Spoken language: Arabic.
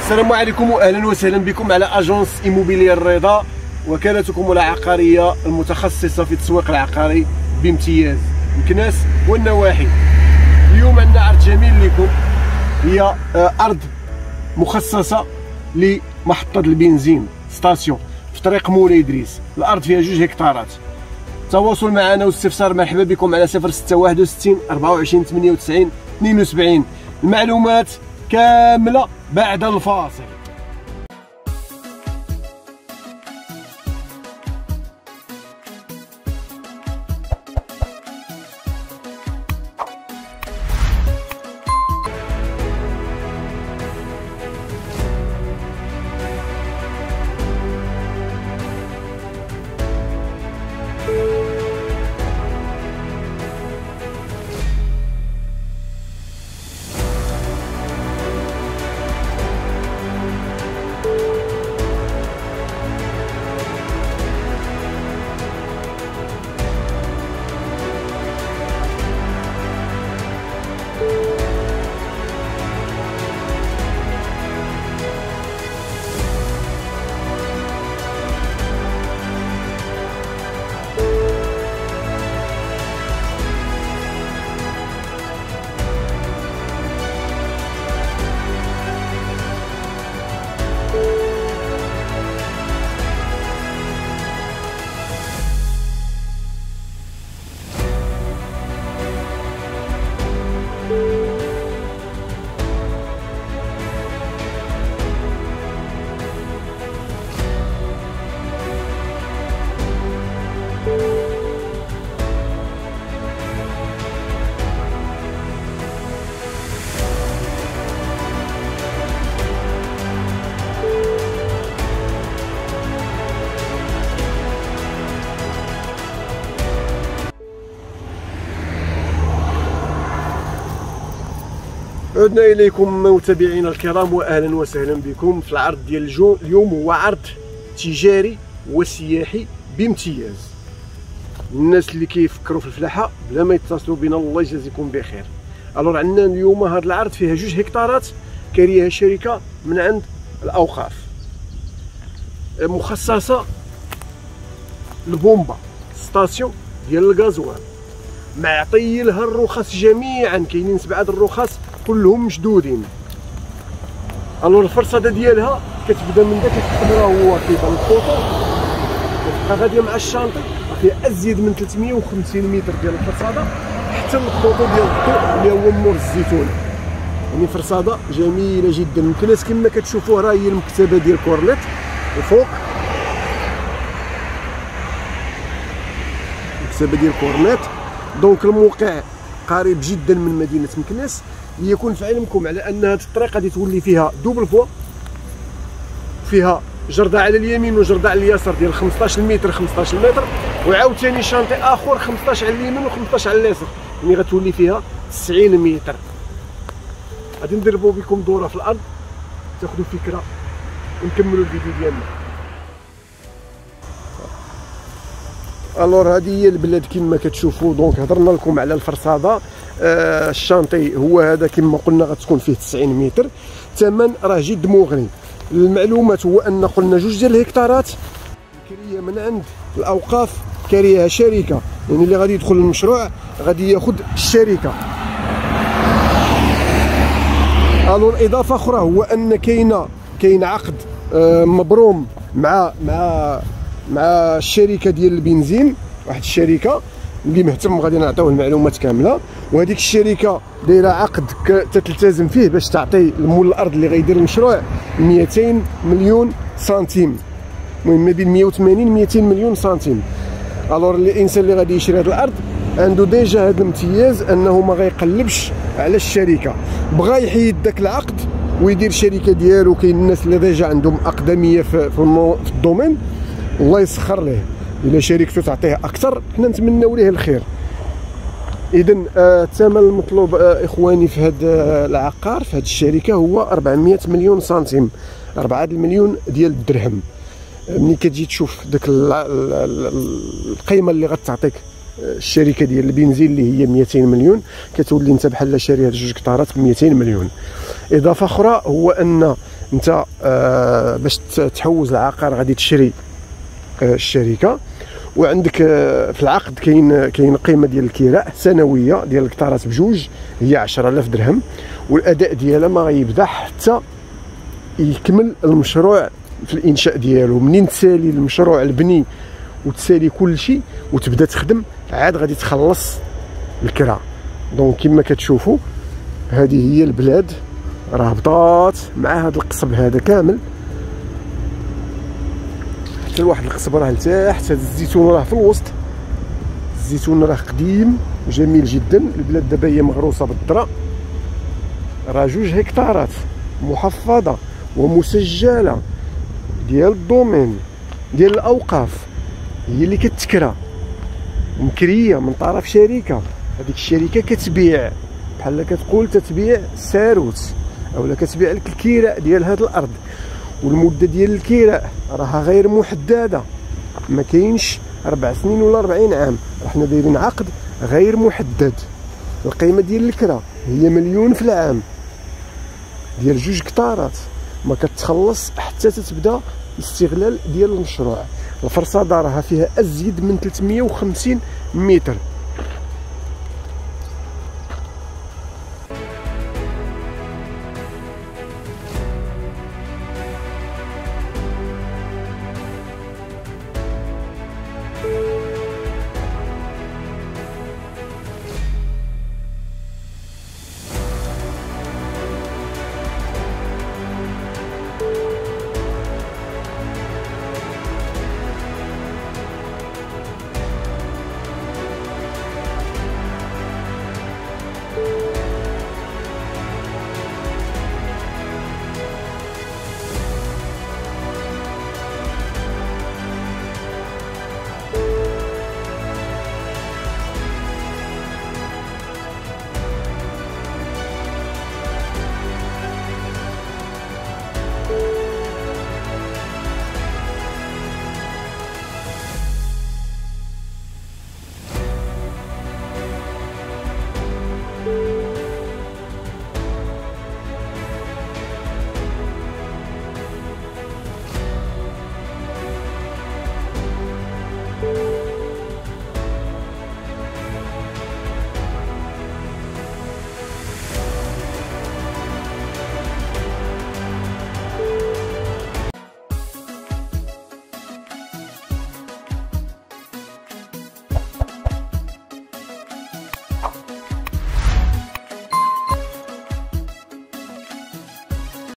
السلام عليكم واهلا وسهلا بكم على اجونس ايموبيليير الرضا، وكالتكم العقاريه المتخصصه في التسويق العقاري بامتياز مكناس والنواحي. اليوم عندنا عرض جميل لكم، هي ارض مخصصه لمحطه البنزين ستاسيون في طريق مولاي ادريس. الارض فيها 2 هكتارات. التواصل معنا والاستفسار مرحبا بكم على 0661 24 98 72. المعلومات كامله بعد الفاصل. عدنا اليكم متابعينا الكرام واهلا وسهلا بكم في العرض ديال اليوم. هو عرض تجاري وسياحي بامتياز. الناس اللي كيفكروا في الفلاحه بلا ما يتصلوا بنا الله يجازيكم بخير. الوغ عندنا اليوم هذا العرض فيها 2 هكتارات كاريها شركه من عند الاوقاف، مخصصه البومبا ستاسيون ديال الغازوال، معطي لها الرخص جميعا. كاينين 7 الرخص كلهم مشدودين. الوغ الفرصاده ديالها كتبدا من داك كيتقدر هو كيبان الخطوط، كتبقى غاديه مع الشانطي فيها ازيد من 350 متر ديال الفرصاده حتى الخطوط ديال الضوء اللي هو مور الزيتونه. يعني فرصاده جميله جدا. مكناس كما كتشوفوا راه هي المكتبه ديال كورنيت الفوق، المكتبه ديال كورنيت. دونك الموقع قريب جدا من مدينه مكناس. ليكون في علمكم على ان هذه الطريق غادي تولي فيها دوبل فوا، فيها جرده على اليمين وجرده على اليسار ديال 15 متر 15 متر، وعاوتاني شانطي اخر 15 على اليمين و15 على اليسار، يعني غتولي فيها 90 متر. غادي نضربوا بكم دوره في الارض تاخذوا فكره ونكملوا الفيديو ديالنا. الور هذه هي البلاد كما كتشوفوا. دونك هضرنا لكم على الفرصاده. الشانطي هو هذا كما قلنا غتكون فيه 90 متر. الثمن راه جد مغري. المعلومات هو ان قلنا 2 ديال الهكتارات كاريه من عند الاوقاف، كاريها شركه، يعني اللي غادي يدخل المشروع غادي ياخذ الشركه. الور اضافه اخرى هو ان كاين عقد مبروم مع الشركه ديال البنزين، واحد الشركه اللي مهتم غادي نعطيوه المعلومات كامله. وهذيك الشركه دايره عقد تلتزم فيه باش تعطي المول الارض اللي غيدير المشروع 200 مليون سنتيم، المهم ما بين 180 200 مليون سنتيم. الور الانسان اللي غادي يشري هذه الارض عنده ديجا هذا الامتياز انه ما غيقلبش على الشركه، بغى يحيد داك العقد ويدير الشركه ديالو. كاين الناس اللي ديجا عندهم اقدميه في الدومين، الله يسخر ليه. الا شركته تعطيه اكثر حنا نتمناو ليه الخير. اذا الثمن المطلوب اخواني في هذا العقار في هذه الشركه هو 400 مليون سنتيم، 4 المليون ديال الدرهم. ملي كتجي تشوف داك القيمه اللي غتعطيك الشركه ديال البنزين اللي هي 200 مليون، كتولي انت بحال شاري هاد 2 هكتارات ب 200 مليون. اضافه اخرى هو ان انت باش تحوز العقار غادي تشري الشركه، وعندك في العقد كاين قيمه ديال الكراء سنويه ديال الكتارات بجوج هي 10000 درهم، والاداء ديالها ما غيبدا حتى يكمل المشروع في الانشاء ديالو. منين تسالي المشروع البني وتسالي كل شيء وتبدا تخدم عاد غادي تخلص الكرا. دونك كما كتشوفوا هذه هي البلاد راه هبطات مع هذا القصب هذا كامل حتى لواحد القصب راه لتحت. هذا الزيتون راه في الوسط، الزيتون راه قديم جميل جدا. البلاد دابا هي مغروسه بالذره، راه 2 هكتارات محفظه ومسجله ديال الدومين ديال الاوقاف، هي اللي كتكرى مكريه من طرف شركه. هذيك الشركه كتبيع بحال كتقول تتبيع ساروت اولا كتبيع لك الكراء ديال هذه الارض، والمده ديال الكراء راها غير محدده، ما كاينش 4 سنين ولا 40 عام، حنا دايرين عقد غير محدد. القيمه ديال الكرا هي 1,000,000 في العام ديال 2 هكتارات، ما كتخلص حتى تتبدا الاستغلال ديال المشروع. الفرصه راها فيها ازيد من 350 متر.